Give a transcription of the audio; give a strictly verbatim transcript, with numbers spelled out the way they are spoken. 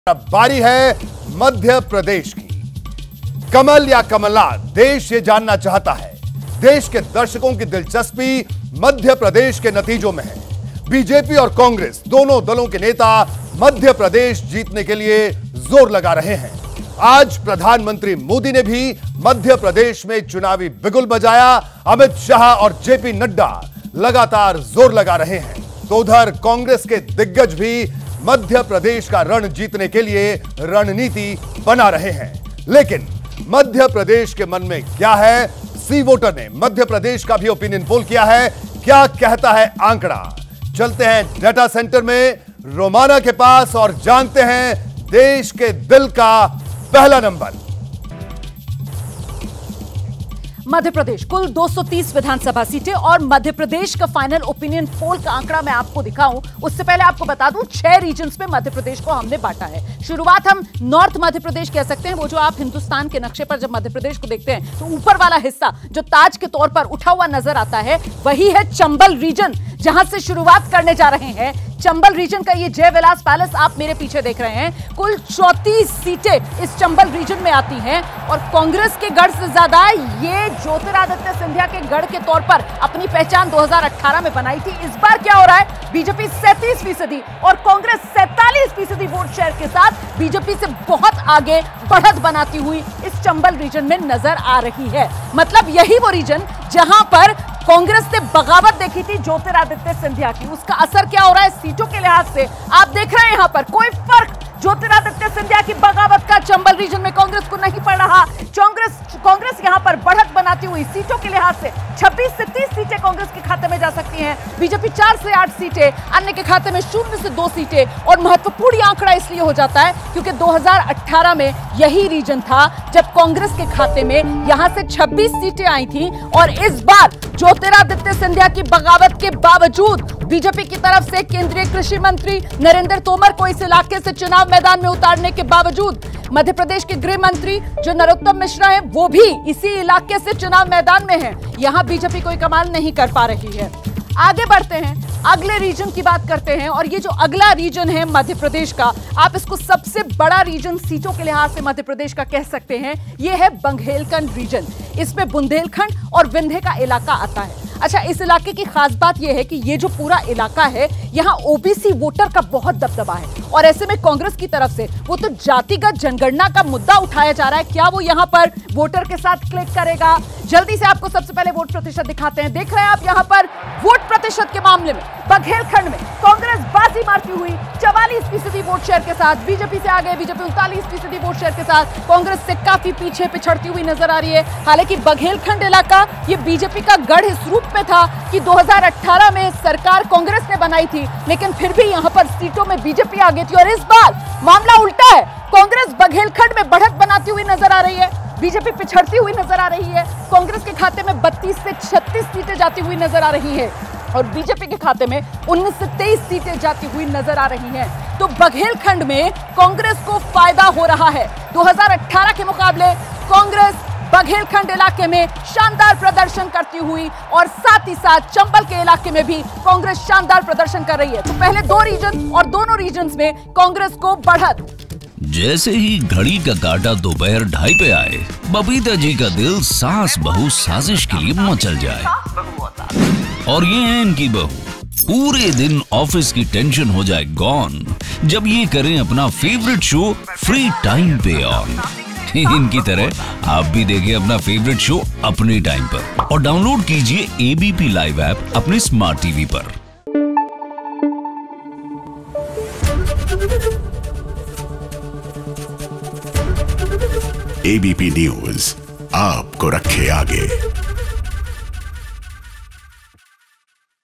अब बारी है मध्य प्रदेश की। कमल या कमलनाथ, देश ये जानना चाहता है। देश के दर्शकों की दिलचस्पी मध्य प्रदेश के नतीजों में है। बीजेपी और कांग्रेस दोनों दलों के नेता मध्य प्रदेश जीतने के लिए जोर लगा रहे हैं। आज प्रधानमंत्री मोदी ने भी मध्य प्रदेश में चुनावी बिगुल बजाया। अमित शाह और जेपी नड्डा लगातार जोर लगा रहे हैं, तो उधर कांग्रेस के दिग्गज भी मध्य प्रदेश का रण जीतने के लिए रणनीति बना रहे हैं। लेकिन मध्य प्रदेश के मन में क्या है? सी वोटर ने मध्य प्रदेश का भी ओपिनियन पोल किया है। क्या कहता है आंकड़ा? चलते हैं डाटा सेंटर में रोमाना के पास और जानते हैं देश के दिल का पहला नंबर। मध्य प्रदेश कुल दो सौ तीस विधानसभा सीटें और मध्य प्रदेश का फाइनल ओपिनियन पोल का आंकड़ा मैं आपको दिखाऊं उससे पहले आपको बता दूं छह रीजन्स में मध्य प्रदेश को हमने बांटा है। शुरुआत हम नॉर्थ मध्य प्रदेश कह सकते हैं। वो जो आप हिंदुस्तान के नक्शे पर जब मध्य प्रदेश को देखते हैं तो ऊपर वाला हिस्सा जो ताज के तौर पर उठा हुआ नजर आता है वही है चंबल रीजन, जहां से शुरुआत करने जा रहे हैं। चंबल रीजन का ये जय विलास पैलेस आप मेरे पीछे देख रहे हैं। कुल चौंतीस सीटें इस चंबल रीजन में आती हैं और कांग्रेस के गढ़ से ज्यादा ये ज्योतिरादित्य सिंधिया के गढ़ के तौर पर अपनी पहचान दो हज़ार अठारह में बनाई थी। इस बार क्या हो रहा है? बीजेपी सैंतीस फीसदी और कांग्रेस सैंतालीस फीसदी वोट शेयर के साथ बीजेपी से बहुत आगे बढ़त बनाती हुई इस चंबल रीजन में नजर आ रही है। मतलब यही वो रीजन जहां पर कांग्रेस ने बगावत देखी थी ज्योतिरादित्य सिंधिया की, उसका असर क्या हो रहा है सीटों के लिहाज से आप देख रहे हैं। यहां पर कोई फर्क ज्योतिरादित्य सिंधिया की बगावत का चंबल रीजन में कांग्रेस को नहीं पड़ रहा। कांग्रेस कांग्रेस यहां पर बढ़त बनाती हुई सीटों के लिहाज से छब्बीस से तीस सीटें कांग्रेस के खाते में जा सकती हैं। बीजेपी चार से आठ सीटें, अन्य के खाते में शून्य से दो सीटें। और महत्वपूर्ण आंकड़ा इसलिए हो जाता है क्योंकि दो हज़ार अठारह में यही रीजन था जब कांग्रेस के खाते में यहां से छब्बीस सीटें आई थी और इस बार ज्योतिरादित्य सिंधिया की बगावत के बावजूद बीजेपी की तरफ से केंद्रीय कृषि मंत्री नरेंद्र तोमर को इस इलाके से चुनाव मैदान में उतारने के बावजूद मध्य प्रदेश के गृह मंत्री जो नरोत्तम मिश्रा हैं वो भी इसी इलाके से चुनाव मैदान में हैं। यहां बीजेपी कोई कमाल नहीं कर पा रही है। आगे बढ़ते हैं, अगले रीजन की बात करते हैं और ये जो अगला रीजन है मध्य प्रदेश का, आप इसको सबसे बड़ा रीजन सीटों के लिहाज से मध्य प्रदेश का कह सकते हैं। ये है बघेलखंड रीजन। इसमें बुंदेलखंड और विंध्य का इलाका आता है। अच्छा, इस इलाके की खास बात यह है कि ये जो पूरा इलाका है यहाँ ओबीसी वोटर का बहुत दबदबा है और ऐसे में कांग्रेस की तरफ से वो तो जातिगत जनगणना का मुद्दा उठाया जा रहा है। क्या वो यहाँ पर वोटर के साथ क्लिक करेगा? जल्दी से आपको सबसे पहले वोट प्रतिशत दिखाते हैं। देख रहे हैं आप यहाँ पर वोट प्रतिशत के मामले में बघेलखंड में कांग्रेस बाजी मारती हुई चवालीस फीसदी वोट शेयर के साथ बीजेपी से आगे, बीजेपी उनतालीस फीसदी वोट शेयर के साथ कांग्रेस से काफी पीछे पिछड़ती हुई नजर आ रही है। हालांकि बघेलखंड इलाका ये बीजेपी का गढ़ इस रूप में था कि दो हज़ार अठारह में सरकार कांग्रेस ने बनाई थी, लेकिन फिर भी यहां पर सीटों में बीजेपी आ गई थी और इस बार मामला उल्टा है। कांग्रेस बघेलखंड में बढ़त बनाती हुई नजर आ रही है, बीजेपी पिछड़ती हुई नजर आ रही है। कांग्रेस के खाते में बत्तीस से छत्तीस सीटें जाती हुई नजर आ रही है और बीजेपी के खाते में उन्नीस से तेईस सीटें जाती हुई नजर आ रही हैं। तो बघेलखंड में कांग्रेस को फायदा हो रहा है। दो हज़ार अठारह के मुकाबले कांग्रेस बघेलखंड इलाके में शानदार प्रदर्शन करती हुई और साथ ही साथ चंबल के इलाके में भी कांग्रेस शानदार प्रदर्शन कर रही है। तो पहले दो रीजन और दोनों रीजन्स में कांग्रेस को बढ़त। जैसे ही घड़ी का काटा दोपहर ढाई पे आए, बबीता जी का दिल सास बहू साजिश के लिए मचल जाए। और ये है इनकी बहू, पूरे दिन ऑफिस की टेंशन हो जाए गॉन जब ये करें अपना फेवरेट शो फ्री टाइम पे ऑन। इनकी तरह आप भी देखें अपना फेवरेट शो अपने टाइम पर और डाउनलोड कीजिए एबीपी लाइव ऐप अपने स्मार्ट टीवी पर। एबीपी न्यूज आपको रखे आगे।